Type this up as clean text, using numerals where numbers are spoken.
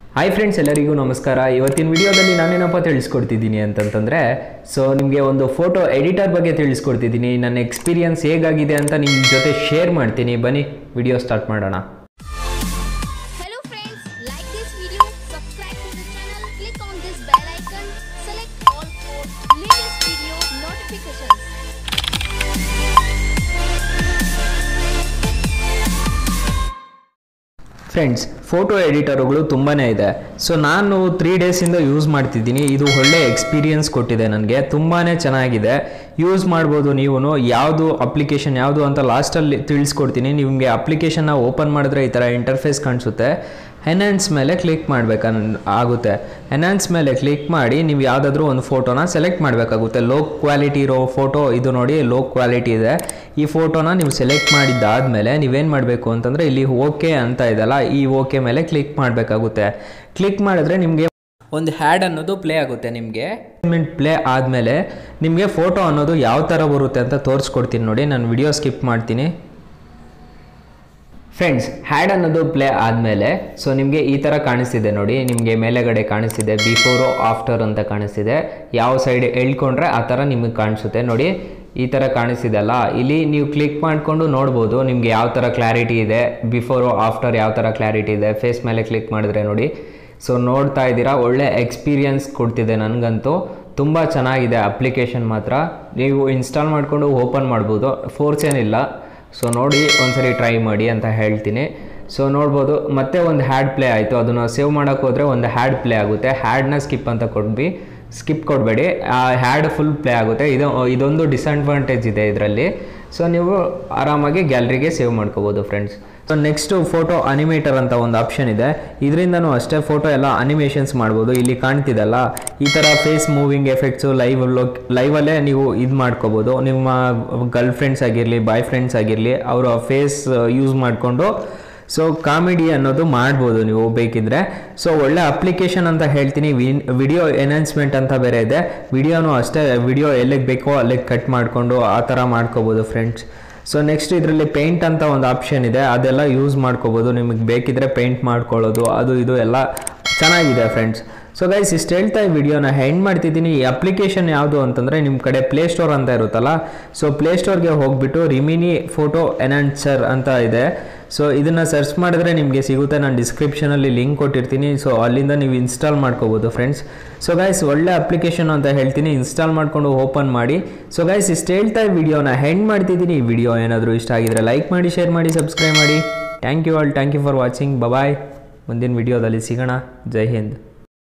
Hi friends, ಎಲ್ಲರಿಗೂ ನಮಸ್ಕಾರ. ಇವತ್ತಿನ ವಿಡಿಯೋದಲ್ಲಿ ನಾನೇನಪ್ಪ ತಿಳಿಸ್ಕೊಡ್ತಿದ್ದೀನಿ ಅಂತಂತಂದರೆ, ಸೊ ನಿಮಗೆ ಒಂದು ಫೋಟೋ ಎಡಿಟರ್ ಬಗ್ಗೆ ತಿಳಿಸ್ಕೊಡ್ತಿದ್ದೀನಿ. ನನ್ನ ಎಕ್ಸ್ಪೀರಿಯನ್ಸ್ ಹೇಗಾಗಿದೆ ಅಂತ ನಿಮ್ಮ ಜೊತೆ ಶೇರ್ ಮಾಡ್ತೀನಿ. ಬನ್ನಿ ವಿಡಿಯೋ ಸ್ಟಾರ್ಟ್ ಮಾಡೋಣ. Hello friends, like this video, subscribe to the channel, click on this bell icon, select all for latest video notifications. Friends, photo ಎಡಿಟರ್ಗಳು ತುಂಬಾ ಇದೆ. ಸೊ ನಾನು 3 ಡೇಸಿಂದ ಯೂಸ್ ಮಾಡ್ತಿದ್ದೀನಿ. ಇದು ಒಳ್ಳೆ ಎಕ್ಸ್ಪೀರಿಯನ್ಸ್ ಕೊಟ್ಟಿದೆ ನನಗೆ, ತುಂಬಾ ಚೆನ್ನಾಗಿದೆ. ಯೂಸ್ ಮಾಡ್ಬೋದು ನೀವು. ಯಾವುದು ಅಪ್ಲಿಕೇಶನ್ ಯಾವುದು ಅಂತ ಲಾಸ್ಟಲ್ಲಿ ತಿಳಿಸ್ಕೊಡ್ತೀನಿ. ನಿಮಗೆ ಅಪ್ಲಿಕೇಶನ್ನ ಓಪನ್ ಮಾಡಿದ್ರೆ ಈ ಥರ ಇಂಟರ್ಫೇಸ್ ಕಾಣಿಸುತ್ತೆ. ಎನ್ಹಾನ್ಸ್ ಮೇಲೆ ಕ್ಲಿಕ್ ಆಗುತ್ತೆ. ಎನ್ಹಾನ್ಸ್ ಮೇಲೆ ಕ್ಲಿಕ್ ಮಾಡಿ ನೀವು ಯಾವುದಾದ್ರೂ ಒಂದು ಫೋಟೋನ ಸೆಲೆಕ್ಟ್ ಮಾಡಬೇಕಾಗುತ್ತೆ. ಲೋ ಕ್ವಾಲಿಟಿ ಇರೋ ಫೋಟೋ ಇದು ನೋಡಿ, ಲೋ ಕ್ವಾಲಿಟಿ ಇದೆ. ಈ ಫೋಟೋನ ನೀವು ಸೆಲೆಕ್ಟ್ ಮಾಡಿದ್ದಾದಮೇಲೆ ನೀವೇನು ಮಾಡಬೇಕು ಅಂತಂದರೆ, ಇಲ್ಲಿ ಓಕೆ ಅಂತ ಇದೆಲ್ಲ, ಈ ಓಕೆ ಮೇಲೆ ಕ್ಲಿಕ್ ಮಾಡಬೇಕಾಗುತ್ತೆ. ಕ್ಲಿಕ್ ಮಾಡಿದ್ರೆ ನಿಮಗೆ ಒಂದು ಹ್ಯಾಡ್ ಅನ್ನೋದು ಪ್ಲೇ ಆಗುತ್ತೆ. ನಿಮಗೆ ಪ್ಲೇ ಆದಮೇಲೆ ನಿಮಗೆ ಫೋಟೋ ಅನ್ನೋದು ಯಾವ ಥರ ಬರುತ್ತೆ ಅಂತ ತೋರಿಸ್ಕೊಡ್ತೀನಿ ನೋಡಿ. ನಾನು ವಿಡಿಯೋ ಸ್ಕಿಪ್ ಮಾಡ್ತೀನಿ. ಫ್ರೆಂಡ್ಸ್, ಹ್ಯಾಡ್ ಅನ್ನೋದು ಪ್ಲೇ ಆದಮೇಲೆ ಸೊ ನಿಮಗೆ ಈ ಥರ ಕಾಣಿಸ್ತಿದೆ ನೋಡಿ. ನಿಮಗೆ ಮೇಲೆಗಡೆ ಕಾಣಿಸ್ತಿದೆ ಬಿಫೋರು ಆಫ್ಟರ್ ಅಂತ ಕಾಣಿಸ್ತಿದೆ. ಯಾವ ಸೈಡ್ ಎಳ್ಕೊಂಡ್ರೆ ಆ ಥರ ನಿಮಗೆ ಕಾಣಿಸುತ್ತೆ ನೋಡಿ. ಈ ಥರ ಕಾಣಿಸ್ತಿದೆಲ್ಲ, ಇಲ್ಲಿ ನೀವು ಕ್ಲಿಕ್ ಮಾಡಿಕೊಂಡು ನೋಡ್ಬೋದು ನಿಮಗೆ ಯಾವ ಥರ ಕ್ಲಾರಿಟಿ ಇದೆ, ಬಿಫೋರು ಆಫ್ಟರ್ ಯಾವ ಥರ ಕ್ಲಾರಿಟಿ ಇದೆ. ಫೇಸ್ ಮೇಲೆ ಕ್ಲಿಕ್ ಮಾಡಿದ್ರೆ ನೋಡಿ. ಸೊ ನೋಡ್ತಾ ಇದ್ದೀರಾ, ಒಳ್ಳೆ ಎಕ್ಸ್ಪೀರಿಯನ್ಸ್ ಕೊಡ್ತಿದೆ ನನಗಂತೂ. ತುಂಬ ಚೆನ್ನಾಗಿದೆ ಅಪ್ಲಿಕೇಶನ್ ಮಾತ್ರ. ನೀವು ಇನ್ಸ್ಟಾಲ್ ಮಾಡಿಕೊಂಡು ಓಪನ್ ಮಾಡ್ಬೋದು, ಫೋರ್ಸ್ ಏನಿಲ್ಲ. ಸೊ ನೋಡಿ, ಒಂದ್ಸರಿ ಟ್ರೈ ಮಾಡಿ ಅಂತ ಹೇಳ್ತೀನಿ. ಸೊ ನೋಡ್ಬೋದು, ಮತ್ತೆ ಒಂದು ಹ್ಯಾಡ್ ಪ್ಲೇ ಆಯಿತು. ಅದನ್ನು ಸೇವ್ ಮಾಡೋಕ್ಕೆ ಹೋದರೆ ಒಂದು ಹ್ಯಾಡ್ ಪ್ಲೇ ಆಗುತ್ತೆ. ಹ್ಯಾಡ್ನ ಸ್ಕಿಪ್ ಅಂತ ಸ್ಕಿಪ್ ಕೊಡಬೇಡಿ, ಆ ಹ್ಯಾಡ್ ಫುಲ್ ಪ್ಲೇ ಆಗುತ್ತೆ. ಇದೊಂದು ಡಿಸಡ್ವಾಂಟೇಜ್ ಇದೆ ಇದರಲ್ಲಿ. ಸೊ ನೀವು ಆರಾಮಾಗಿ ಗ್ಯಾಲರಿಗೆ ಸೇವ್ ಮಾಡ್ಕೋಬೋದು friends. So next photo animator ಅಂತ ಒಂದು ಆಪ್ಷನ್ ಇದೆ. ಇದರಿಂದನೂ ಅಷ್ಟೇ ಫೋಟೋ ಎಲ್ಲ ಅನಿಮೇಷನ್ಸ್ ಮಾಡ್ಬೋದು. ಇಲ್ಲಿ ಕಾಣ್ತಿದಲ್ಲ, ಈ ಥರ ಫೇಸ್ ಮೂವಿಂಗ್ ಎಫೆಕ್ಟ್ಸು ಲೈವಲ್ಲೇ ನೀವು ಇದು ಮಾಡ್ಕೋಬೋದು. ನಿಮ್ಮ ಗರ್ಲ್ ಫ್ರೆಂಡ್ಸ್ ಆಗಿರಲಿ, ಬಾಯ್ ಫ್ರೆಂಡ್ಸ್ ಆಗಿರಲಿ, ಅವರ ಫೇಸ್ ಯೂಸ್ ಮಾಡಿಕೊಂಡು ಸೊ ಕಾಮಿಡಿ ಅನ್ನೋದು ಮಾಡ್ಬೋದು ನೀವು ಬೇಕಿದ್ರೆ. ಸೊ ಒಳ್ಳೆ ಅಪ್ಲಿಕೇಶನ್ ಅಂತ ಹೇಳ್ತೀನಿ. ವಿಡಿಯೋ ಎನ್ಹಾನ್ಸ್ಮೆಂಟ್ ಅಂತ ಬೇರೆ ಇದೆ. ವಿಡಿಯೋನೂ ಅಷ್ಟೇ, ವಿಡಿಯೋ ಎಲ್ಲಿಗೆ ಬೇಕೋ ಅಲ್ಲಿಗೆ ಕಟ್ ಮಾಡಿಕೊಂಡು ಆ ಥರ ಮಾಡ್ಕೋಬೋದು ಫ್ರೆಂಡ್ಸ್. ಸೊ ನೆಕ್ಸ್ಟ್ ಇದರಲ್ಲಿ ಪೇಂಟ್ ಅಂತ ಒಂದು ಆಪ್ಷನ್ ಇದೆ, ಅದೆಲ್ಲ ಯೂಸ್ ಮಾಡ್ಕೋಬೋದು. ನಿಮಗೆ ಬೇಕಿದ್ರೆ ಪೇಂಟ್ ಮಾಡ್ಕೊಳ್ಳೋದು, ಅದು ಇದು ಎಲ್ಲ ಚೆನ್ನಾಗಿದೆ ಫ್ರೆಂಡ್ಸ್. ಸೊ ಗೈಸ್, ಇಷ್ಟು ಹೇಳ್ತಾ ಈ ವಿಡಿಯೋನ ಎಂಡ್ ಮಾಡ್ತಿದ್ದೀನಿ. ಈ ಅಪ್ಲಿಕೇಶನ್ ಯಾವುದು ಅಂತಂದರೆ, ನಿಮ್ಮ ಕಡೆ ಪ್ಲೇಸ್ಟೋರ್ ಅಂತ ಇರುತ್ತಲ್ಲ, ಸೊ ಪ್ಲೇಸ್ಟೋರ್ಗೆ ಹೋಗಿಬಿಟ್ಟು ರಿಮಿನಿ ಫೋಟೋ ಎನ್ಹಾನ್ಸರ್ ಅಂತ ಇದೆ. ಸೊ ಇದನ್ನು ಸರ್ಚ್ ಮಾಡಿದ್ರೆ ನಿಮಗೆ ಸಿಗುತ್ತೆ. ನಾನು ಡಿಸ್ಕ್ರಿಪ್ಷನಲ್ಲಿ ಲಿಂಕ್ ಕೊಟ್ಟಿರ್ತೀನಿ. ಸೊ ಅಲ್ಲಿಂದ ನೀವು ಇನ್ಸ್ಟಾಲ್ ಮಾಡ್ಕೋಬೋದು ಫ್ರೆಂಡ್ಸ್. ಸೊ ಗೈಸ್, ಒಳ್ಳೆ ಅಪ್ಲಿಕೇಶನ್ ಅಂತ ಹೇಳ್ತೀನಿ, ಇನ್ಸ್ಟಾಲ್ ಮಾಡಿಕೊಂಡು ಓಪನ್ ಮಾಡಿ. ಸೊ ಗೈಸ್, ಇಷ್ಟು ಹೇಳ್ತಾ ಈ ವಿಡಿಯೋನ ಎಂಡ್ ಮಾಡ್ತಿದ್ದೀನಿ. ಈ ವಿಡಿಯೋ ಏನಾದರೂ ಇಷ್ಟ ಆಗಿದ್ರೆ ಲೈಕ್ ಮಾಡಿ, ಶೇರ್ ಮಾಡಿ, ಸಬ್ಸ್ಕ್ರೈಬ್ ಮಾಡಿ. Thank you all, thank you for watching. Bye. ಮುಂದಿನ ವಿಡಿಯೋದಲ್ಲಿ ಸಿಗೋಣ. ಜೈ ಹಿಂದ್.